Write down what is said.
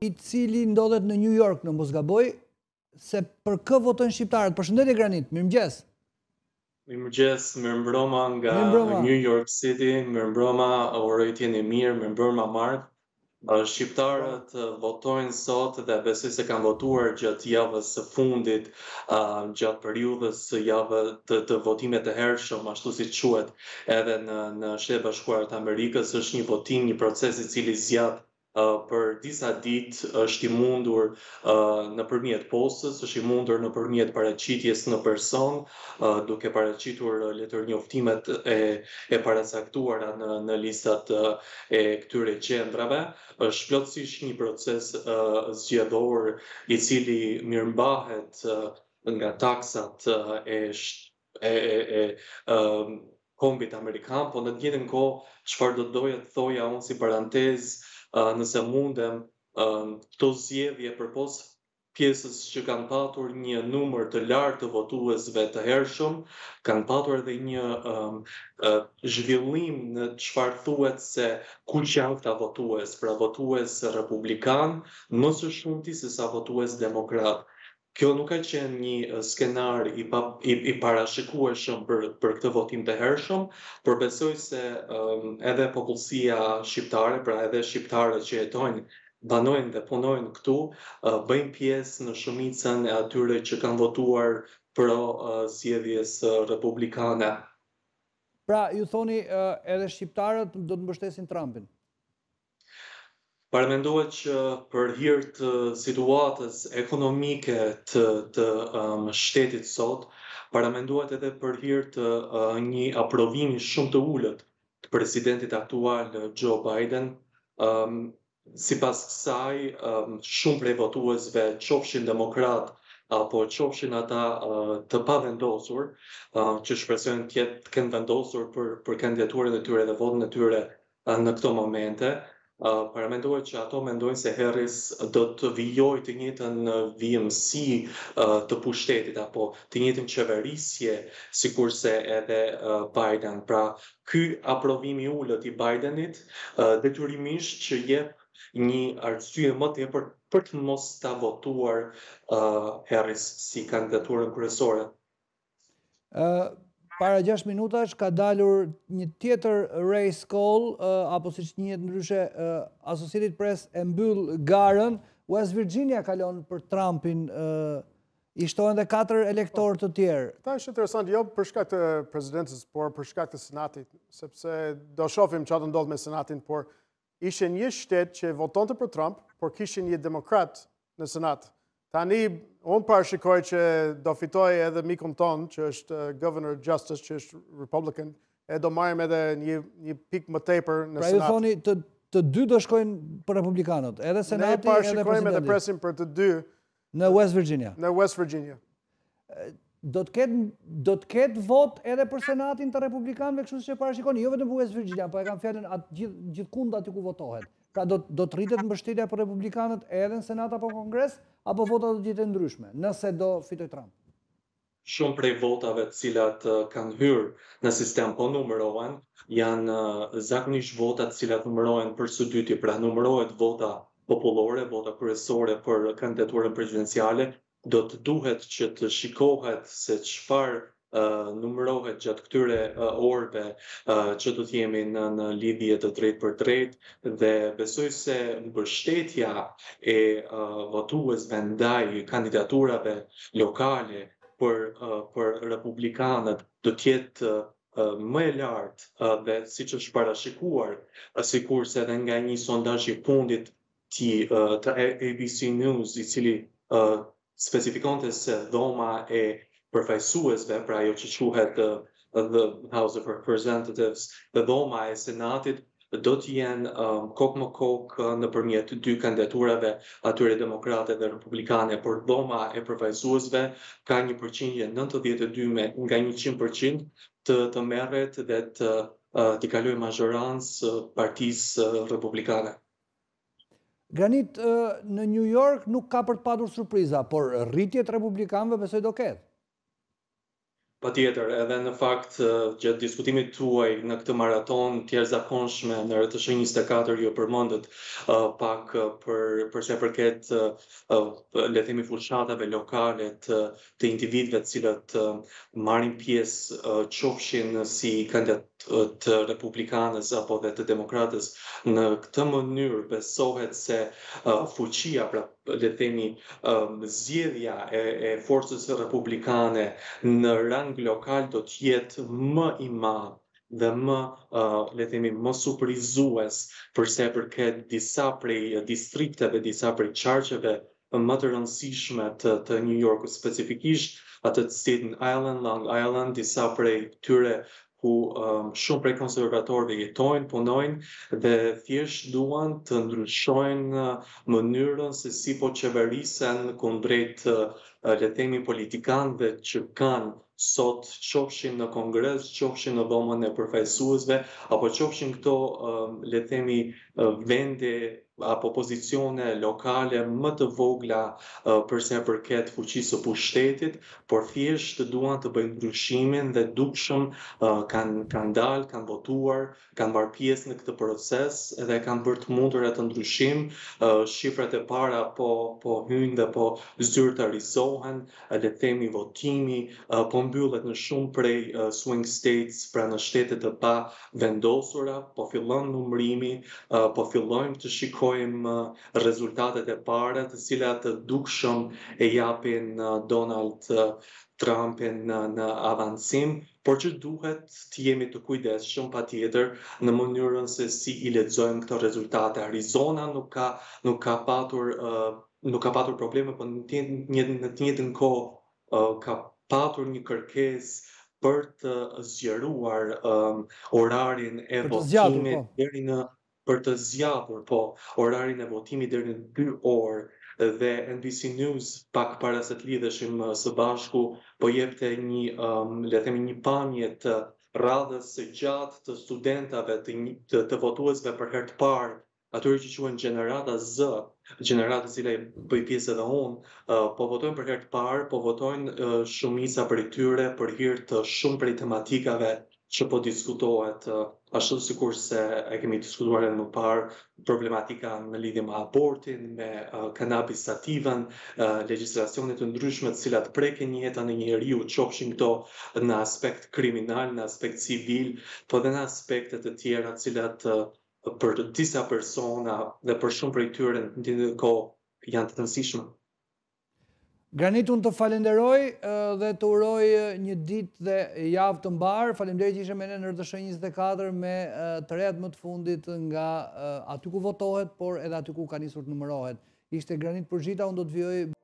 I cili ndodhet në New York, në mos gaboj, se për kë votojnë shqiptarët. Përshëndetje Granit, mirëmëngjes. Mirëmëngjes, mirëmbrëma nga New York City, mirëmbrëma, uroj t'jeni mirë, mirëmbrëma Mark. Shqiptarët votojnë sot dhe besoj se kanë votuar gjatë javës së fundit, gjatë periudhës së të votimeve të hershëm, ashtu si quhet edhe në Shtetet Bashkuara të Amerikës, është një votim, një proces I cili zgjat për disa ditë, është I mundur nëpërmjet postës, është I mundur nëpërmjet paraqitjes në person, duke paraqitur letër njoftimet e paracaktuara në listat e këtyre qendrave. Është plotësisht një proces zgjedhor I cili mirëmbahet nga taksat e kombit amerikan, po në të njëjtën kohë çfarë do doja të thoja unë si parantezë, nëse mundem, këto zgjedhje përpos pjesës që kanë patur një numër të lartë të votuesve të hershëm, kanë patur edhe një zhvillim në çfarë thuhet se kush janë këta votues, pra votues republikan, më së shumti se sa votues demokrat. Kjo nuk ka qenë një skenar I parashikueshëm për këtë votim të hershëm, por besoj se edhe popullsia shqiptare, pra edhe shqiptarët që jetojnë, banojnë dhe punojnë këtu, bëjnë pjesë në shumicën e atyre që kanë votuar pro zgjedhjes republikane. Pra, ju thoni edhe shqiptarët do të mbështesin Trumpin. Paramendohet që për hir të situatës ekonomike të shtetit sot, paramendohet edhe për hir të një aprovimi shumë të ulët të presidentit aktual Joe Biden. Sipas kësaj, shumë prej votuesve, qofshin demokrat apo qofshin ata të pavendosur, që shpresojnë të kenë vendosur për kandidaturën e tyre dhe votën e tyre në këto momente, paramendohet që ato mendojnë se Harris do të vijojë të njëjtën vijimësi të pushtetit apo të njëjtën qeverisje sikurse edhe Biden. Pra, ky aprovim I ulët I Bidenit detyrimisht që jep një arsye më tepër për të mos ta votuar Harris si kandidaturën kryesore. Para 6 minutash ka dalur një tjetër race call, apo siç njihet ndryshe, Associated Press e mbyll garën. West Virginia kalon për Trumpin, I shtohen dhe 4 elektorë të tjerë. Ta është interesant, jo për shkak të presidentës, por për shkak të senatit, sepse do shohim çfarë do ndodh me senatin, por ishte një shtet që votonte për Trump, por kishte një demokrat në senat. Tani, unë parashikoj që do fitoj edhe mikun ton, që është Governor Justice, që është Republican, e do marrim edhe një pikë më tepër në senat. Pra ju thoni të dy do shkojnë për republikanët, edhe senati, edhe presidenti. Ne parashikojmë edhe presim për të dy. Në West Virginia. Në West Virginia. Do të ketë vot edhe për senatin të republikanëve, kështu që parashikoni, jo vetëm për West Virginia, po e kam fjalën gjithkund aty ku votohet. Pra do të rritet mbështetja për republikanët edhe në senat apo kongres, apo votat do të jetë ndryshme, nëse do fitoj Trump? Shumë prej votave të cilat kanë hyrë në sistem po numërohen, janë zakonisht vota të cilat numërohen për së dyti, pra numërohet vota popullore, vota kryesore për kandidaturën presidenciale, do të duhet që të shikohet se çfarë numërohet gjatë këtyre orëve që do të jemi në lidhje të drejtë për drejtë dhe besoj se mbështetja e votuesve ndaj kandidaturave lokale për republikanët do të jetë më e lartë dhe siç është parashikuar, sikurse edhe nga një sondazh I fundit të ABC News I cili specifikonte se dhoma e përfaqësuesve, pra ajo që quhet the House of Representatives, dhe dhoma e Senatit do të jenë kokë më kokë nëpërmjet dy kandidaturave, atyre demokrate dhe republikane, por dhoma e përfaqësuesve ka një përqindje 92 nga 100% të merret dhe të kalojë mazhorancë partisë republikane. Granit, në New York nuk ka për të patur surpriza, por rritjet republikanëve besoj do ketë. Patjetër, edhe në fakt gjatë diskutimit tuaj në këtë maraton të jashtëzakonshme në RTSH 24 ju përmendët pak për sa përket le të themi fushatave lokale të individëve të cilët marrin pjesë qofshin si kandidat të republikanës apo dhe të demokratës. Në këtë mënyrë besohet se fuqia, pra le të themi zgjedhja e forcës republikane në rang lokal do të jetë më i madh dhe më le të themi më surprizues përsa i përket disa prej distrikteve, disa prej qarqeve më të rëndësishme të New Yorkut, specifikisht atë të Staten Island, Long Island, disa prej tyre ku shumë prej konservatorëve jetojnë, punojnë dhe thjesht duan të ndryshojnë mënyrën se si po qeverisen kundrejt le të themi politikanëve që kanë sot qofshin në kongres, qofshin në dhomën e përfaqësuesve, apo qofshin këto le të themi vende apo pozicione lokale më të vogla përsa i përket fuqisë së pushtetit, por thjesht duan të bëjnë ndryshimin dhe dukshëm kanë dalë, kanë votuar, kanë marrë pjesë në këtë proces dhe kanë bërë të mundur atë ndryshim. Shifrat e para po hyjnë dhe po zyrtarizohen, le të themi votimi po mbyllet në shumë prej swing states, pra në shtete të pa vendosura, po fillon numërimi, po fillojmë të shikojmë rezultatet e para, të cilat dukshëm e japin Donald Trumpin në avancim, por që duhet të jemi të kujdesshëm patjetër në mënyrën se si i lexojmë këto rezultate. Arizona nuk ka patur probleme, por në të njëjtën kohë ka patur një kërkesë për të zgjeruar orarin e votimit deri në për të zgjatur orarin e votimit deri në 2 orë dhe NBC News pak para se të lidheshim së bashku po jepte le të themi një pamje të radhës së gjatë të studentave të votuesve për herë të parë, atyre që quhen gjenerata Z, gjenerata e cila bëj pjesë edhe unë, po votojnë për herë të parë, po votojnë shumica prej tyre për hir të shumë prej tematikave që po diskutohet, ashtu sikur se e kemi diskutuar edhe më parë, problematika në lidhje me abortin, me kanabis sativën, legjislacione të ndryshme të cilat prekin jetën e njeriu, qofshin këto në aspekt kriminal, në aspekt civil, po edhe në aspekte të tjera të cilat për disa persona dhe për shumë prej tyre në një kohë janë të rëndësishme. Granit, unë të falenderoj dhe të uroj një ditë dhe javë të mbarë. Faleminderit që ishe me ne në RTSH 24 me të rehat më të fundit nga aty ku votohet, por edhe aty ku ka nisur të numërohet. Ishte Granit Përzhita, unë do të vijoj